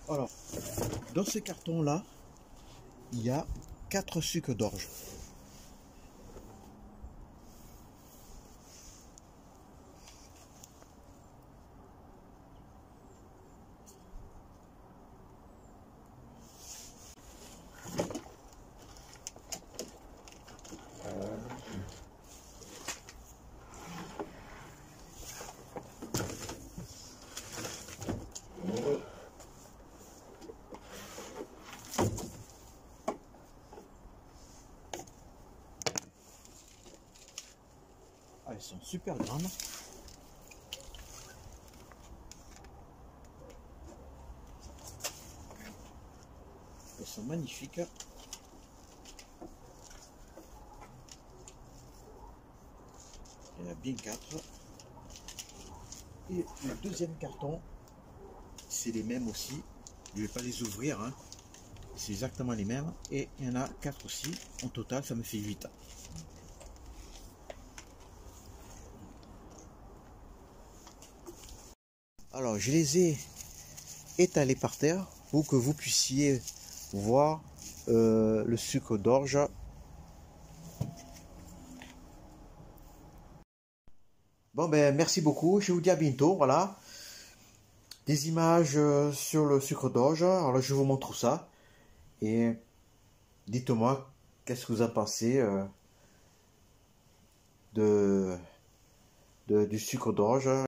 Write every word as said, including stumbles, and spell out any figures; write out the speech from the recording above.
Alors, dans ce carton-là, il y a quatre sucres d'orge. Ah, elles sont super grandes. Elles sont magnifiques. Il y en a bien quatre. Et le deuxième carton, c'est les mêmes aussi. Je ne vais pas les ouvrir, hein. C'est exactement les mêmes. Et il y en a quatre aussi. En total, ça me fait huit. Alors, je les ai étalés par terre pour que vous puissiez voir euh, le sucre d'orge. Bon, ben, merci beaucoup. Je vous dis à bientôt. Voilà. Des images euh, sur le sucre d'orge. Alors là, je vous montre ça. Et dites-moi, qu'est-ce que vous en pensez euh, de, de, du sucre d'orge.